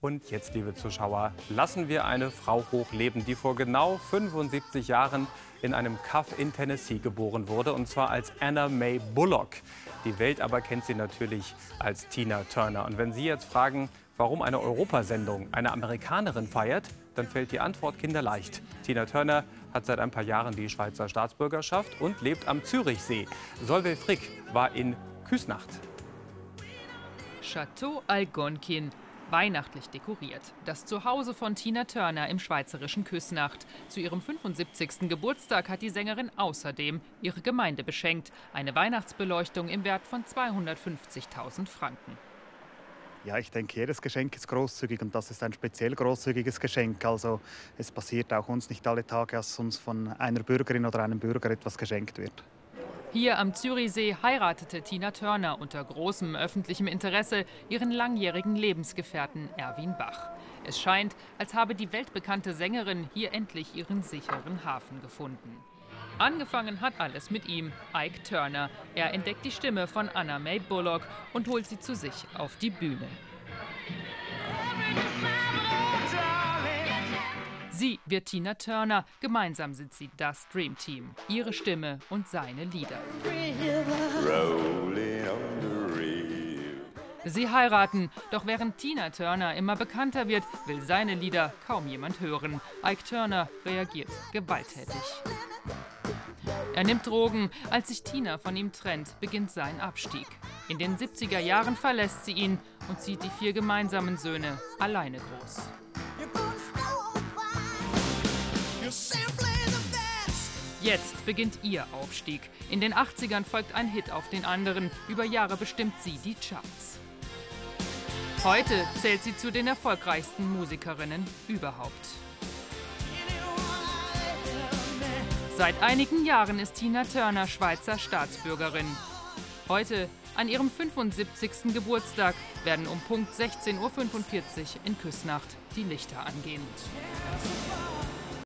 Und jetzt, liebe Zuschauer, lassen wir eine Frau hochleben, die vor genau 75 Jahren in einem Kaff in Tennessee geboren wurde, und zwar als Anna Mae Bullock. Die Welt aber kennt sie natürlich als Tina Turner. Und wenn Sie jetzt fragen, warum eine Europasendung eine Amerikanerin feiert, dann fällt die Antwort kinderleicht. Tina Turner hat seit ein paar Jahren die Schweizer Staatsbürgerschaft und lebt am Zürichsee. Solveig Frick war in Küsnacht. Château Algonquin, weihnachtlich dekoriert. Das Zuhause von Tina Turner im schweizerischen Küsnacht. Zu ihrem 75. Geburtstag hat die Sängerin außerdem ihre Gemeinde beschenkt. Eine Weihnachtsbeleuchtung im Wert von 250.000 Franken. Ja, ich denke, jedes Geschenk ist großzügig und das ist ein speziell großzügiges Geschenk. Also es passiert auch uns nicht alle Tage, dass uns von einer Bürgerin oder einem Bürger etwas geschenkt wird. Hier am Zürichsee heiratete Tina Turner unter großem öffentlichem Interesse ihren langjährigen Lebensgefährten Erwin Bach. Es scheint, als habe die weltbekannte Sängerin hier endlich ihren sicheren Hafen gefunden. Angefangen hat alles mit ihm, Ike Turner. Er entdeckt die Stimme von Anna Mae Bullock und holt sie zu sich auf die Bühne. Sie wird Tina Turner, gemeinsam sind sie das Dream Team. Ihre Stimme und seine Lieder. Sie heiraten, doch während Tina Turner immer bekannter wird, will seine Lieder kaum jemand hören. Ike Turner reagiert gewalttätig. Er nimmt Drogen. Als sich Tina von ihm trennt, beginnt sein Abstieg. In den 70er Jahren verlässt sie ihn und zieht die 4 gemeinsamen Söhne alleine groß. Jetzt beginnt ihr Aufstieg. In den 80ern folgt ein Hit auf den anderen. Über Jahre bestimmt sie die Charts. Heute zählt sie zu den erfolgreichsten Musikerinnen überhaupt. Seit einigen Jahren ist Tina Turner Schweizer Staatsbürgerin. Heute, an ihrem 75. Geburtstag, werden um Punkt 16:45 Uhr in Küsnacht die Lichter angehen.